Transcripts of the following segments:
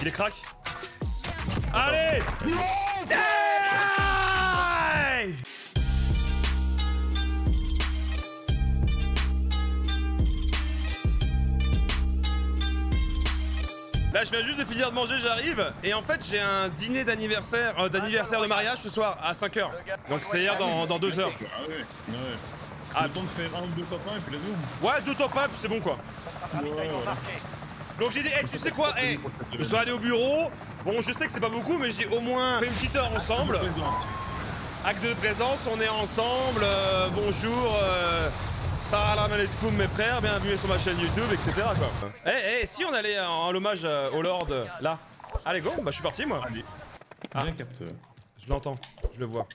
Il est crack. Allez! Hey! Là je viens juste de finir de manger, j'arrive. Et en fait j'ai un dîner d'anniversaire de mariage ce soir à 5h. Donc c'est-à-dire dans 2 heures. Ah ouais, ouais. Ah. Le temps de faire un ou deux copains et puis les autres. Ouais, 2 top 5 c'est bon quoi. Ouais. Donc j'ai dit, hey, tu sais quoi, hey, je dois aller au bureau. Bon, je sais que c'est pas beaucoup, mais j'ai au moins fait une petite heure ensemble. Acte de présence, on est ensemble. Bonjour, salam alaikum mes frères, bienvenue sur ma chaîne YouTube, etc. quoi. Eh, si on allait en hommage au Lord là. Allez, go, bah je suis parti moi. Allez. Ah. Bien capteur. Je l'entends, je le vois.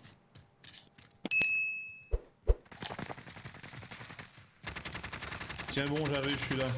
Tiens bon, j'arrive, je suis là.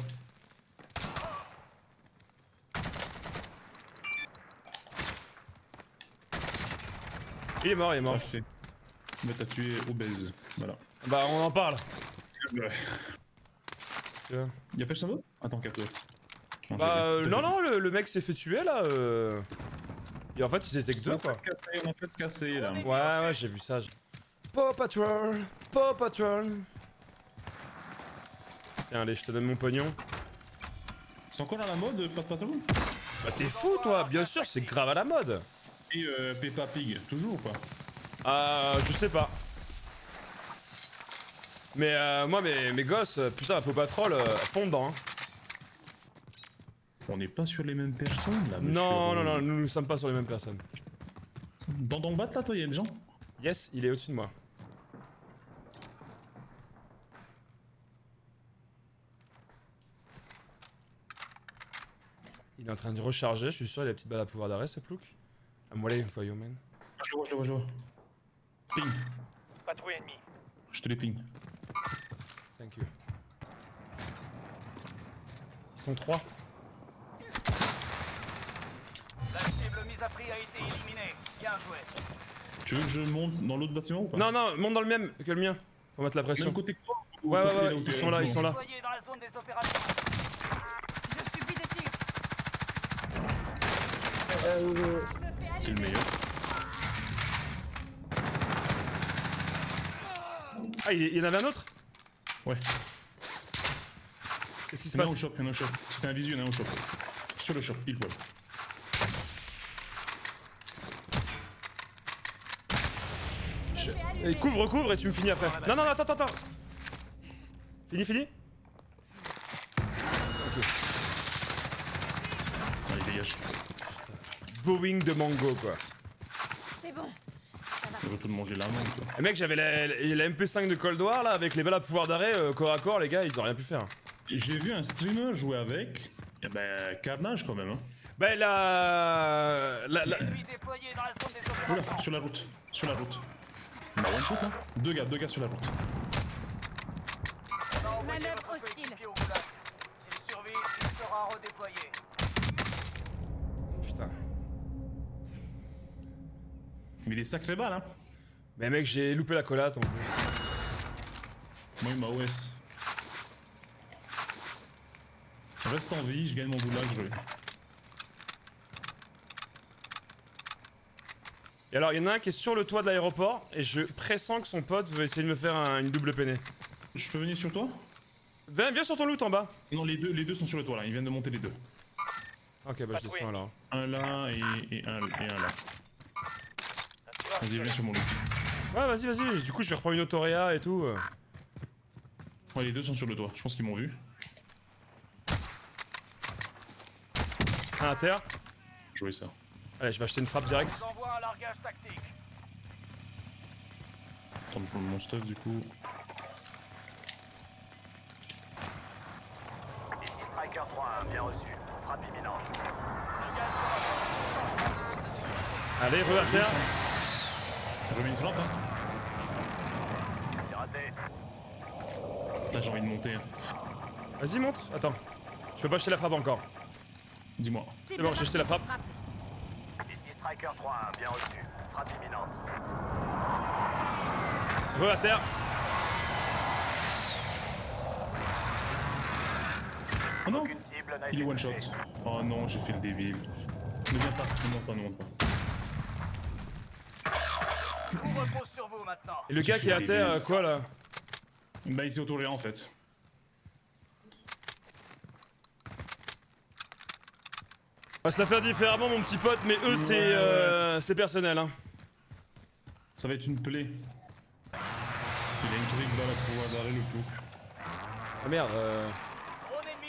Il est mort, il est mort. Parfait. Mais t'as tué obèse, voilà. Bah on en parle. Ouais. Tu vois. Y'a personne d'autre? Attends, capteur. Bah non, le mec s'est fait tuer là. Et en fait ils étaient que 2 quoi. On a fait se casser là. Ouais, j'ai vu ça. Paw Patrol, Paw Patrol. Tiens, allez, je te donne mon pognon. C'est encore à la mode, pas de patron? Bah t'es fou toi, bien sûr, c'est grave à la mode. Et Peppa Pig, toujours ou pas? Je sais pas. Mais moi, mes gosses, putain, la Paw Patrol, fond dedans. Hein. On n'est pas sur les mêmes personnes là, monsieur. Non, nous ne sommes pas sur les mêmes personnes. Dans ton bat là, toi, y'a des gens? Yes, il est au-dessus de moi. Il est en train de recharger, je suis sûr, il a la petite balle à pouvoir d'arrêt, ce plouc. I'm waiting for you, man. Je le vois. Ping. Patrouille ennemie. Je te les ping. Thank you. Ils sont 3. La cible mise à prix a été éliminée. Bien joué. Tu veux que je monte dans l'autre bâtiment ou pas? Non, monte dans le même que le mien. Faut mettre la pression. Même côté que toi? Ouais, ils sont là. Déployé dans la zone des opérations. Je subis des tirs. C'est le meilleur. Ah, il y en avait un autre? Ouais. Qu'est-ce qui se Il y en a passe? au shop, C'était un visu, il y en a un au shop. Sur le shop, pile poil. Couvre et tu me finis après. Non, attends. Fini? Ok. Allez, dégage. Boeing de mango, quoi. C'est bon. Je veux tout manger la main, toi. Et mec, j'avais la MP5 de Cold War, là, avec les balles à pouvoir d'arrêt, corps à corps, les gars, ils ont rien pu faire. J'ai vu un streamer jouer avec. Et ben, carnage quand même, hein. Ben, Ennemi déployé dans la zone des opérations. Oula, sur la route. Bah, one shot, hein. Deux gars sur la route. On a envoyé Manœuvre notre hostile. coéquipier au goulag. S'il survit, il sera redéployé. Putain. Mais il est sacré balles, hein. Mais mec, j'ai loupé la collate, en plus. Moi, il m'a OS. Reste en vie, je gagne mon goulag, je vais. Et alors, il y en a un qui est sur le toit de l'aéroport, et je pressens que son pote veut essayer de me faire une double peinée. Je peux venir sur toi? Viens sur ton loot en bas. Non, les deux sont sur le toit là, ils viennent de monter les deux. Ok, bah je descends alors. Un là et un là. Vas-y, viens sur mon loot. Ouais, vas-y. Du coup, je vais reprendre une autoréa et tout. Ouais, les deux sont sur le toit, je pense qu'ils m'ont vu. Un à terre. Jouer ça. Allez, je vais acheter une frappe direct. Je vous envoie un largage tactique. Attends de prendre mon stuff du coup. Ici Striker 3-1, bien reçu. Frappe imminente. Le gaz sera branché. Changement de zone de sécurité. Allez, re à terre. Remis une frappe, hein. C'est raté. Là, j'ai envie de monter. Hein. Vas-y, monte. Attends. Je peux pas acheter la frappe encore. Dis-moi. C'est bon, j'ai acheté la frappe. Ici Striker 3-1, bien reçu. Frappe imminente. Re à terre. Oh non! Aucune cible n'a Il été est one shot. touchée. Oh non, j'ai fait le débile. Ne viens pas, ne monte pas, ne monte pas. On repose sur vous maintenant. Et le gars qui est à terre, quoi là? Bah il s'est auto-réa en fait. On va se la faire différemment mon petit pote, mais eux c'est personnel hein. Ça va être une plaie. Il a une truc dans la pouvoir d'arrêt le plouc. Ah merde Drone ennemi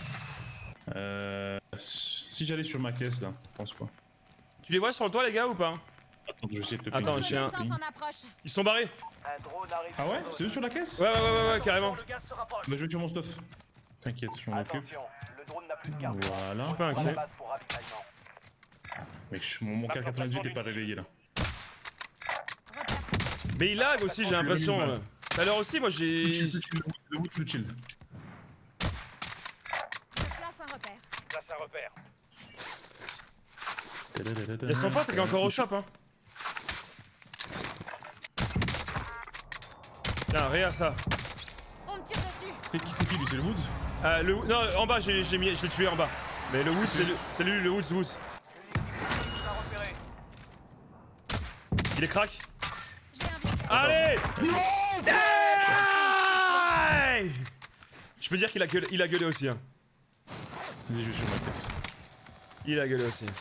au-dessus. Si j'allais sur ma caisse là, je pense pas. Tu les vois sur le toit les gars ou pas? Attends, je sais te Attends, payer. j'ai un... Reconnaissance en approche. Ils sont barrés. Un drone arrive. Ah ouais? C'est eux sur la caisse? Ouais carrément. Le gaz se rapproche. Bah je vais tuer mon stuff. T'inquiète, je m'en occupe. Attention, le drone n'a plus de carburant. Voilà. Je suis pas À la inquiet. base pour ravitaillement. Mec, mon K98 est pas réveillé là. Mais il lag aussi j'ai l'impression. Tout à l'heure aussi moi j'ai... Le wood plus chill. Je place un repère. Place un repère. Y'a son pote qui est encore au shop hein. Tiens, regarde ça. On me tire dessus. C'est qui lui? C'est le wood? Non, en bas, je l'ai tué en bas. Mais le Woods, c'est lui, le Woods. Unique repéré. Il est crack. J'ai un véhicule. Allez! Hey! Je peux dire qu'il a gueulé aussi. Hein. Il est juste sur ma caisse. Il a gueulé aussi.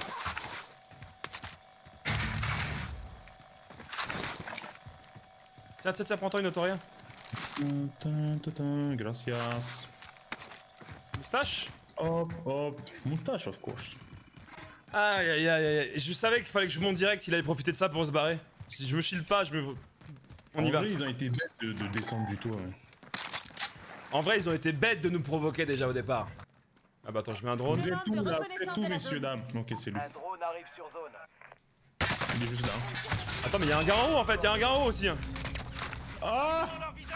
Tiens, prends-toi une autorien. Gracias. Moustache? Hop. Moustache, of course. Aïe. Je savais qu'il fallait que je monte direct, il allait profiter de ça pour se barrer. Si je me shield pas, on y va. En vrai, ils ont été bêtes de descendre du toit. Ouais. En vrai, ils ont été bêtes de nous provoquer déjà au départ. Ah bah attends, je mets un drone. Demande de reconnaissance Faites de tout, la messieurs, zone. dames. Ok, c'est lui. Un drone arrive sur zone. Il est juste là. Attends, mais y'a un gars en haut en fait, y'a un gars en haut aussi. Hein. Ah!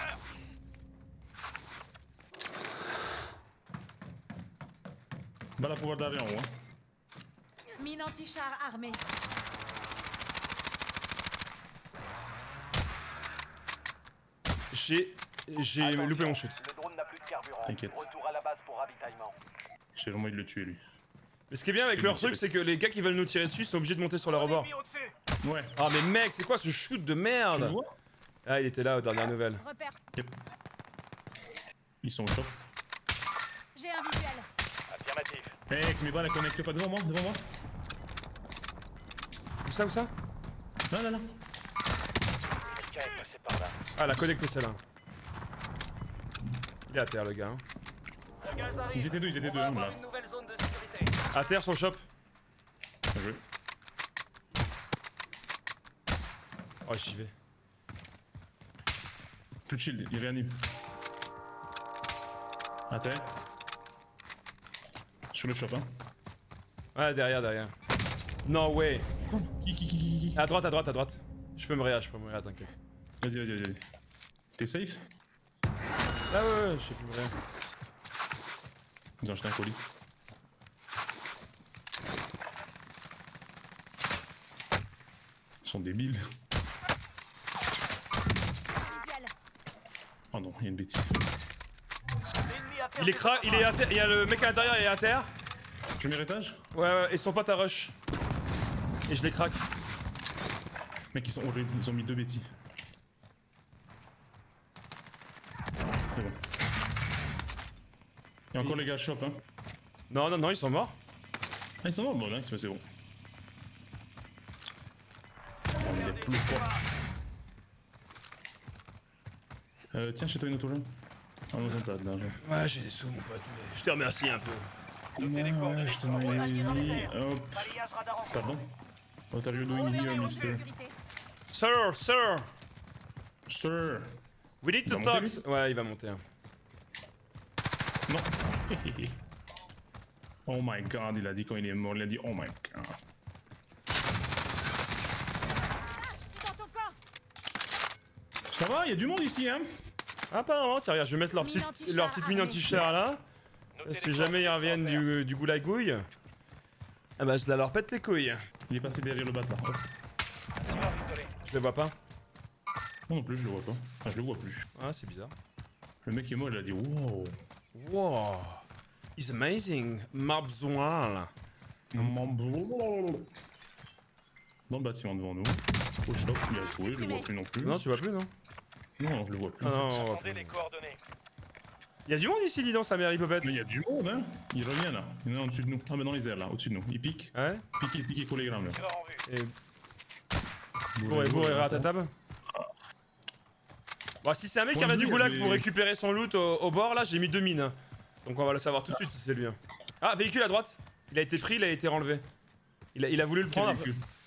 Bah, la pouvoir d'arrêt en haut. Hein. Mine anti-char armée. J'ai loupé mon shoot. Le drone n'a plus de carburant. T'inquiète. Retour à la base pour ravitaillement. J'ai vraiment envie de le tuer, lui. Mais ce qui est bien avec leur truc, c'est que les gars qui veulent nous tirer dessus sont obligés de monter sur le rebord. Ennemi au-dessus. Ouais. Ah mais mec, c'est quoi ce shoot de Tu le merde? vois? Ah, il était là aux dernières nouvelles. Repère. Yep. Ils sont au shop. J'ai un visuel. Affirmatif. Mec, mes balles, elles connectent pas devant moi, Où ça? Là. Quelqu'un est passé par là. Ah, la connecté celle-là. Il est à terre le gars. Hein. Le gaz arrive. Ils étaient deux, On va là. avoir une nouvelle zone de sécurité. À terre son shop. Bien joué. Oh, j'y vais. Plus de shield, il réanime. À terre. Sur le shop, hein. Ouais, derrière. No way. Qui. À droite. Je peux me réa, t'inquiète. Vas-y. T'es safe? Ah ouais, je sais plus rien. Ils ont acheté un colis. Ils sont débiles. Visuel. Oh non, il y a une bêtise. Ennemi à Il est crack, il est à terre, il y a le mec à l'intérieur, il est à terre. Premier étage? Ouais, et son pote à rush. Et je les craque. Mec, ils sont horribles, ils ont mis deux bêtises. C'est bon. Il y a encore les gars shop, hein. Non, ils sont morts. Ah, ils sont morts, bon, là, c'est bon. On est plus forts. Tiens, chez toi une auto là. Ah non, t'as de l'argent. Ouais, j'ai des sous, mon pote, mais je te remercie un peu. Ouais, je te mets. Hop. Balayage radar en Pardon. What are you doing here, mister? Sécurité. Sir, Sir. we need to Il va talk. monter, Ouais, il va monter. Hein. Non. Oh my god, il a dit quand il est mort, il a dit oh my god. Dans ton camp. Ça va, il y a du monde ici, hein? Apparemment, tiens, regarde, je vais mettre leur Mine petite mine anti-char anti-char là. Si jamais ils reviennent du goulagouille, ah bah je la leur pète les couilles. Il est passé derrière le bat là. Hop. Je le vois pas. Moi non plus, je le vois pas. Enfin, je le vois plus. Ah, c'est bizarre. Le mec qui est mort, il a dit wow. Wow, it's amazing, ma besoin. Dans le bâtiment devant nous. Au shop, il a joué, je le vois plus non plus. Non, tu vois plus, non? Non, je le vois plus. Ah non, Attendez les coordonnées. Y'a du monde ici, dis donc, sa mère Hippopète. Mais il y a du monde, hein. Il revient là. Il est en dessus de nous. Ah, mais dans les airs là, au-dessus de nous. Il pique. Ouais. Pique, collégramme là. Tireur en vue. Et... Bourré à ta table. Bon, si c'est un mec qui revient du goulag pour récupérer son loot au bord, là, j'ai mis 2 mines. Donc on va le savoir tout de suite si c'est lui. Ah, véhicule à droite. Il a été pris, il a été renlevé. Il a voulu le prendre.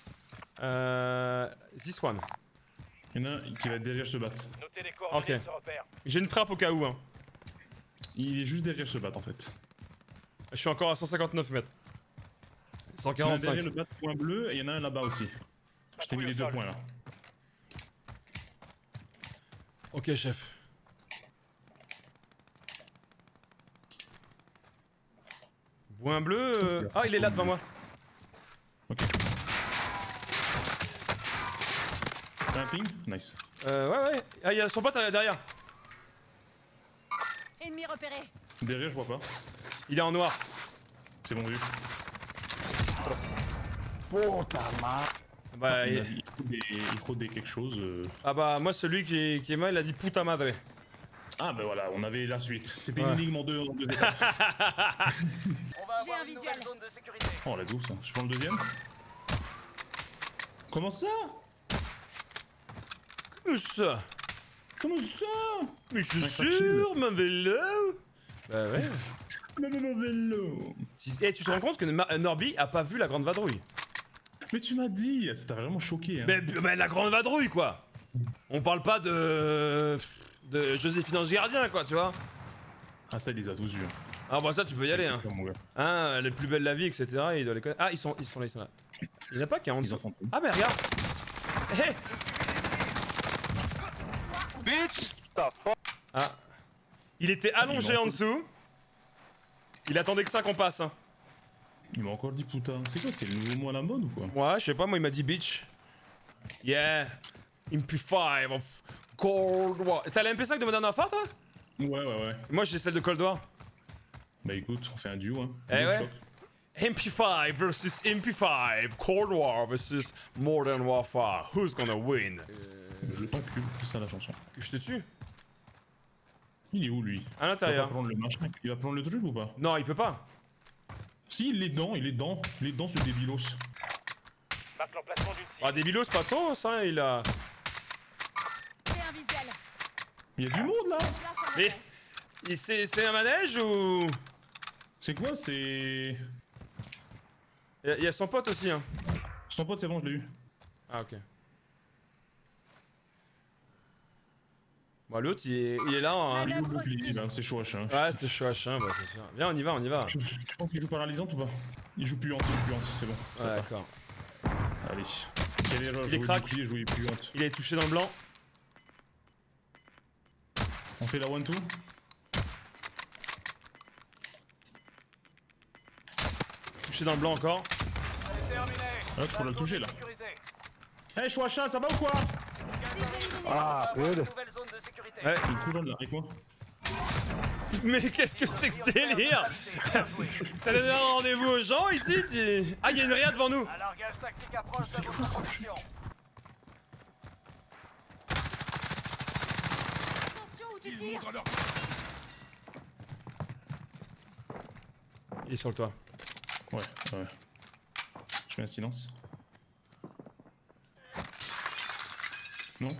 This one. Il y en a un qui va être derrière ce bat. Notez les coordonnées de ce repère. J'ai une frappe au cas où. Hein. Il est juste derrière ce bat en fait. Je suis encore à 159 mètres. Il y en a 145. derrière le bat point bleu et il y en a un là-bas aussi. Je t'ai mis les 2 points là. Ok, chef. Point bleu. Ah, il est là devant moi. Ok. T'as un ping? Nice. Ouais. Ah, il y a son pote derrière. Ennemi repéré. Derrière, je vois pas. Il est en noir. C'est bon vu. Bah, Il fraudait quelque chose. Ah bah, moi, celui qui est mal, il a dit puta madre. Ah bah voilà, on avait la suite. C'était Ouais. une énigme en deux étapes. On va J'ai un avoir une nouvelle visuel. zone de sécurité. Oh la douce, je prends le deuxième. Comment ça? Où ça? Comment ça? Mais je suis Un sûr, mon vélo. Bah ouais. Mon vélo. Et tu te rends compte que Norby a pas vu la grande vadrouille? Mais tu m'as dit, ça t'a vraiment choqué. Hein. Mais la grande vadrouille, quoi. On parle pas de Joséphine Ange Gardien, quoi, tu vois. Ah ça, il les a tous vus. Ah bah ça, tu peux y aller, hein. Mon gars. Hein, les plus belles de la vie, etc. Il doit les connaître. Ah, ils sont là. Il y en a pas qui est en Ils dessous. en font tout. Ah mais regarde. Hé. Ah. Il était allongé en dessous. Il attendait que ça qu'on passe. Hein. Il m'a encore dit putain. C'est quoi, c'est le nouveau mot à la mode ou quoi? Ouais, je sais pas, moi il m'a dit bitch. Yeah. MP5 of Cold War. T'as la MP5 de Modern Warfare, toi? Ouais. Moi j'ai celle de Cold War. Bah écoute, on fait un duo, hein. Eh Duo ouais. choc. MP5 versus MP5. Cold War versus Modern Warfare. Who's gonna win? Je t'encule, c'est ça la chanson. Que je te tue? Il est où lui? À Il va l'intérieur. pas prendre le machin. Il va prendre le truc ou pas? Non, il peut pas. Si, il est dedans, ce débilos. Marque l'emplacement d'une cible. Ah, Débilos, c'est pas toi, ça, il a. J'ai un visuel. Il y a du monde là! Place à Mais. C'est un manège ou. C'est quoi? C'est. Il y a son pote aussi, hein. Son pote, c'est bon, je l'ai eu. Ah, ok. Bon, l'autre, il est là, hein. Il est au bouclier, là, c'est chaud à chien. Ouais, c'est chaud à chien, bah, c'est sûr. Viens, on y va. Tu penses qu'il joue paralysante ou pas? Il joue puante, c'est bon. ça Ouais, va. d'accord. Allez. Quelle erreur, Il est jouer crack. bouclier, jouer puante. Il est touché dans le blanc. On fait la 1-2? Touché dans le blanc encore. C'est terminé. Ah, tu peux le toucher là. Sécurisé. Eh, Chouacha, ça va ou quoi? Ah, good. Nouvelle zone de sécurité. Ouais. C'est une coulonne là, avec moi. Mais qu'est-ce que c'est que ce délire? T'as donné un rendez-vous aux gens ici? Ah, il y a une réa devant nous. Un largage tactique approche de votre position. attention où tu tires. Il est sur le toit. Ouais. Je mets un silence. Non.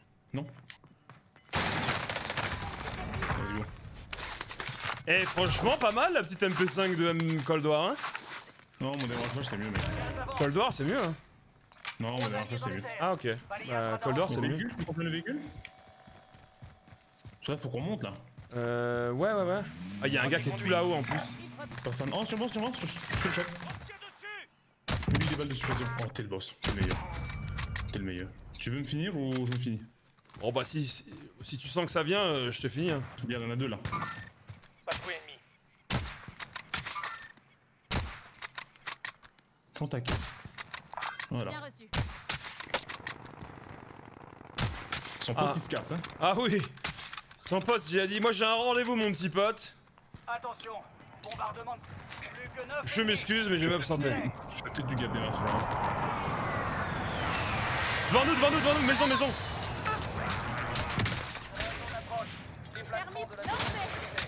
Vas-y, bon. Eh, franchement, pas mal la petite MP5 de Cold War, hein? Non, mon démarrage c'est mieux, mec. Cold War, c'est mieux, hein? Non, mon démarrage c'est mieux. Ah, ok. Bah, Cold War, c'est Le mieux. véhicule, tu comprends le véhicule? Ça, faut qu'on monte là. Ouais. Ah, il y a un gars qui est tout là-haut en plus. Personne. Oh, sur moi, sur le choc. Tire dessus. Lui, des balles de suppression. Oh, t'es le boss. T'es le meilleur. Tu veux me finir ou je me finis? Bon, bah, si tu sens que ça vient, je te finis, hein. Bien, il y en a deux là. Pas de coup ennemi. Prends ta caisse. Voilà. Bien reçu. Son pote Ah. il se casse, hein. Ah oui! Son pote, j'ai dit, moi j'ai un rendez-vous, mon petit pote. Attention, Bombardement. Plus que 9. Je m'excuse, mais je vais m'absenter. Je suis peut-être du gars bien frère. Devant nous, maison. On approche. Déplacement Thermite de la lancée.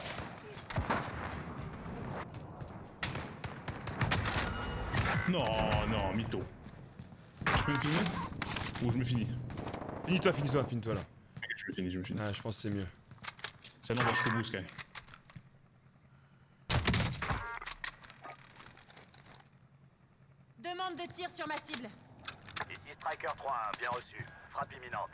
Non, mytho. Je peux me finir? Ou je me finis? Finis-toi là. Je me finis. Ah, je pense que c'est mieux. Ça n'en va jusqu'au bout, Sky. Demande de tir sur ma cible. Ici Striker 3-1, bien reçu. Frappe imminente.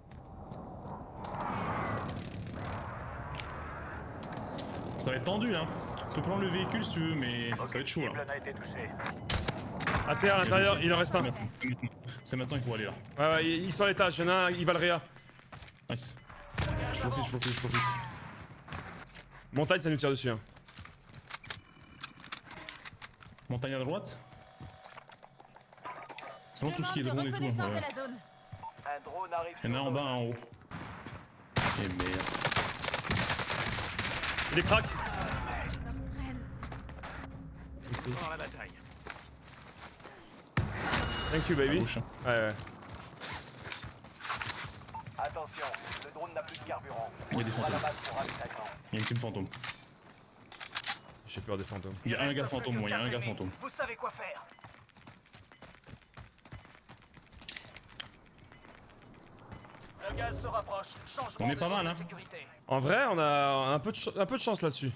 Ça va être tendu, hein. Tu peux prendre le véhicule si tu veux, mais ça va être chaud, là. Cible n'a été touché. À terre, à l'intérieur, il en reste un. C'est maintenant, il faut aller là. Ouais, ils sont à l'étage, il y en a un, il va le réa. Nice. Je profite. Montagne, ça nous tire dessus. Hein. Montagne à droite. C'est vraiment tout ce qui est Demande de drone et tout. reconnaissance Ouais. de la zone. Un drone arrive. Il y en a un en bas, un en haut. Et merde. Il est crack. Dans la bataille. Thank you, À baby. gauche, hein. Ouais. Attention, le drone n'a plus de carburant. Il y a des On va la fantômes. base pour ravitaillement. Il y a une team fantôme. J'ai peur des fantômes. Il y a un reste gars plus fantôme, que moi, il y a un 15 gars ennemis. fantôme. Vous savez quoi faire. Le gaz se rapproche. Changement On est de pas zone mal, de hein. sécurité. En vrai, on a un peu de chance là-dessus.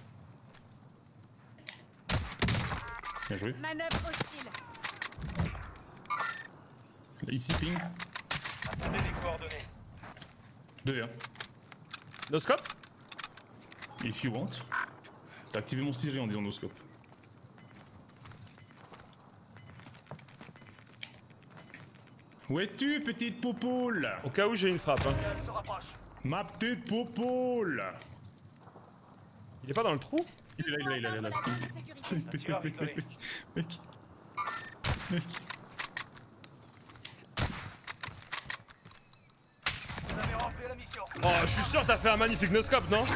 Bien joué. Manœuvre hostile. Ici, ping. Attendez les coordonnées. 2 hein. No scope? If you want. T'as activé mon Siri en disant no scope. Où es-tu, petite poupoule? Au cas où j'ai une frappe. Hein. Le gaz se rapproche. Ma petite poupoule! Il est pas dans le trou? Il est là. Atteindre la zone de sécurité. Mec. Vous avez rempli la mission. Oh, je suis sûr que t'as fait un magnifique no scope, non?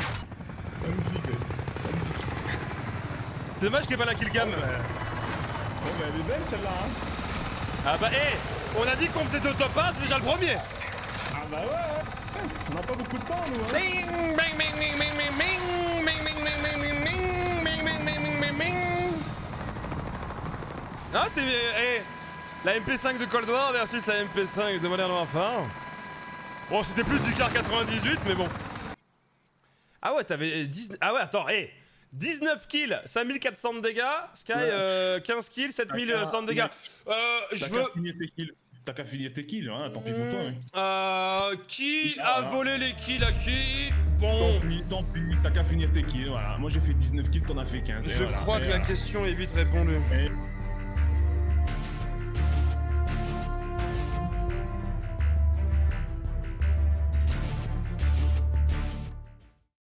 C'est dommage qu'il n'y ait pas la killcam. Oh bah elle est belle celle-là, hein. Ah bah, on a dit qu'on faisait deux top 1, c'est déjà le premier. Ah bah ouais. On n'a pas beaucoup de temps, nous, hein. Bing, bing, bing, bing, bing, bing, bing, bing, bing, bing, bing, bing, bing, bing, bing, bing, bing, bing. Ah, c'est... la MP5 de Cold War versus la MP5 de Modern Warfare. Bon, c'était plus du car 98, mais bon. Ah ouais, t'avais 10... Ah ouais, attends, 19 kills, 5400 de dégâts. Sky, 15 kills, 7100 de dégâts. Je veux... T'as qu'à finir tes kills, hein, tant pis pour toi. Hein. Qui a volé les kills à qui? Bon... Tant pis, t'as qu'à finir tes kills, voilà. Moi j'ai fait 19 kills, t'en as fait 15. Je crois que la question est vite répondue. Et